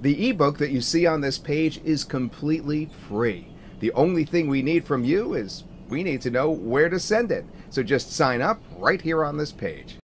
The ebook that you see on this page is completely free. The only thing we need from you is we need to know where to send it. So just sign up right here on this page.